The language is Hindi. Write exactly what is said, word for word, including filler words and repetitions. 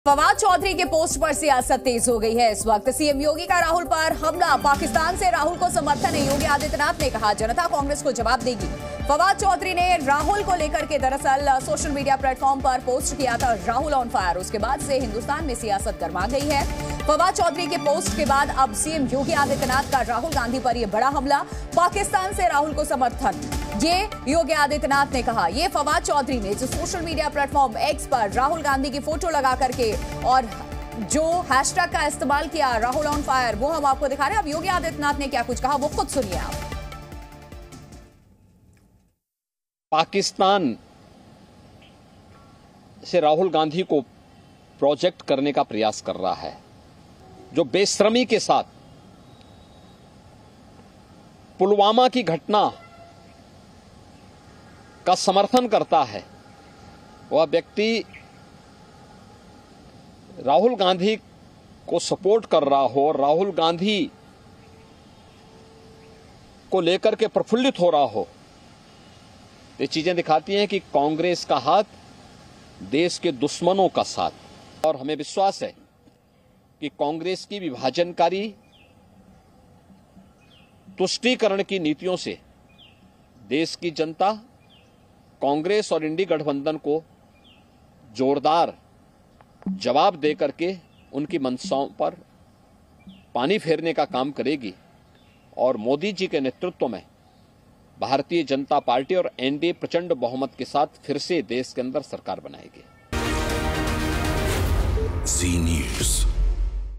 फवाद चौधरी के पोस्ट पर सियासत तेज हो गई है। इस वक्त सीएम योगी का राहुल पर हमला। पाकिस्तान से राहुल को समर्थन है। योगी आदित्यनाथ ने कहा जनता कांग्रेस को जवाब देगी। फवाद चौधरी ने राहुल को लेकर के दरअसल सोशल मीडिया प्लेटफॉर्म पर पोस्ट किया था राहुल ऑन फायर। उसके बाद से हिंदुस्तान में सियासत गरमा गई है। फवाद चौधरी के पोस्ट के बाद अब सीएम योगी आदित्यनाथ का राहुल गांधी पर यह बड़ा हमला। पाकिस्तान से राहुल को समर्थन, ये योगी आदित्यनाथ ने कहा। ये फवाद चौधरी ने जो सोशल मीडिया प्लेटफॉर्म एक्स पर राहुल गांधी की फोटो लगा करके और जो हैशटैग का इस्तेमाल किया राहुल ऑन फायर, वो हम आपको दिखा रहे हैं। अब योगी आदित्यनाथ ने क्या कुछ कहा वो खुद सुनिए आप। पाकिस्तान से राहुल गांधी को प्रोजेक्ट करने का प्रयास कर रहा है, जो बेशर्मी के साथ पुलवामा की घटना का समर्थन करता है। वह व्यक्ति राहुल गांधी को सपोर्ट कर रहा हो, राहुल गांधी को लेकर के प्रफुल्लित हो रहा हो, ये चीजें दिखाती हैं कि कांग्रेस का हाथ देश के दुश्मनों का साथ। और हमें विश्वास है कि कांग्रेस की विभाजनकारी तुष्टीकरण की नीतियों से देश की जनता कांग्रेस और इंडी गठबंधन को जोरदार जवाब दे करके उनकी मंशाओं पर पानी फेरने का काम करेगी और मोदी जी के नेतृत्व में भारतीय जनता पार्टी और एनडीए प्रचंड बहुमत के साथ फिर से देश के अंदर सरकार बनाएगी। जी न्यूज़।